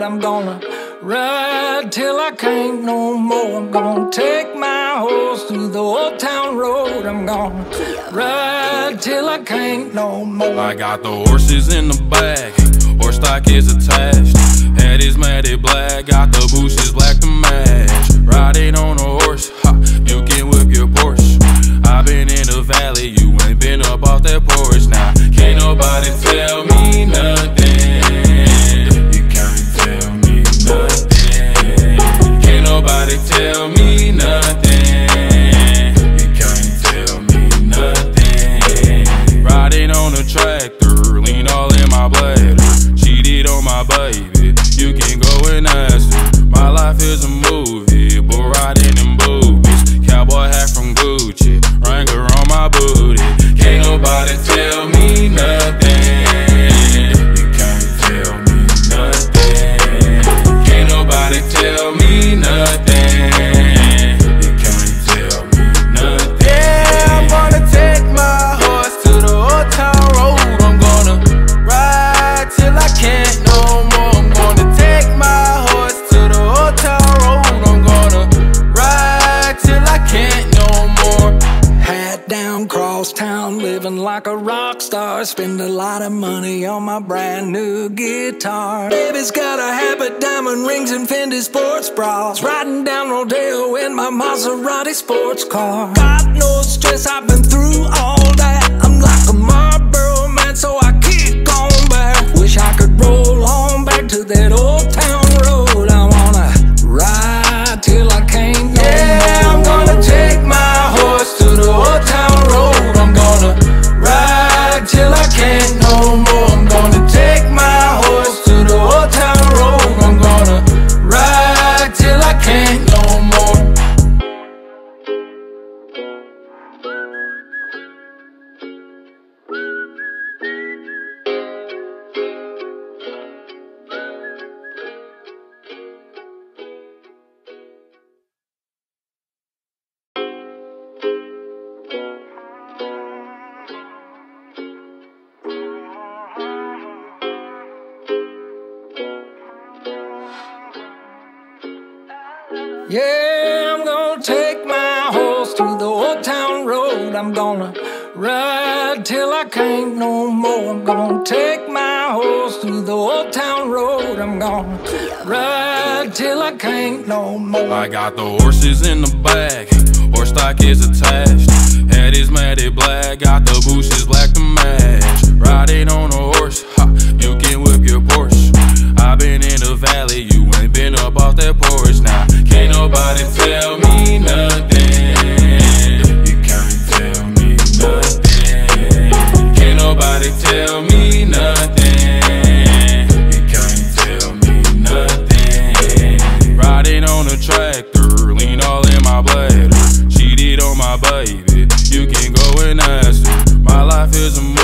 I'm gonna ride till I can't no more. I'm gonna take my horse through the old town road. I'm gonna ride till I can't no more. I got the horses in the back, horse stock is attached. Head is matted black, got the bushes black to match. Riding on a horse, ha, you can whip your Porsche. I've been in the valley, you ain't been up off that porch. Now, can't nobody tell me nothing. You can't tell me nothing. Can't nobody tell me nothing. You can't tell me nothing. Riding on a tractor, lean all in my bladder. Cheated on my baby, you can go and ask her. My life is a movie, but riding in boobies. Cowboy hat from Gucci, Wrangler on my booty. Can't nobody tell me nothing. You can't tell me nothing. Can't nobody tell me nothing. You can't tell me nothing. Yeah, I'm gonna take my horse to the old town road. I'm gonna ride till I can't no more. I'm gonna take my horse to the old town road. I'm gonna ride till I can't no more. Hat down, cross town, living like a rock star. Spend a lot of money on my brand new guitar. Baby's got a habit, diamond rings and Fendi sports bras. Riding down Rodeo in my Maserati sports car. Got no stress, I've been through all that. I'm like a Marlboro man, so I kick on back. Wish I could roll on back to that old town road. I wanna ride till I can't no more. I'm gonna take my horse to the old town road. I'm gonna ride till I can't no more. I'm gonna take my horse to the old town road. I'm gonna ride till I can't no more. Yeah, I'm gonna take my horse through the old town road. I'm gonna ride till I can't no more. I'm gonna take my horse through the old town road. I'm gonna ride till I can't no more. I got the horses in the back, horse stock is attached. Head is matted black, got the bushes black to match. Riding on a horse, ha, you can whip your Porsche. I've been in the valley, you ain't been up off that porch. Now, can't nobody tell me nothing. You can't tell me nothing. Can't nobody tell me nothing. You can't tell me nothing. Riding on a tractor, lean all in my bladder. Cheated on my baby, you can go and ask her. My life is a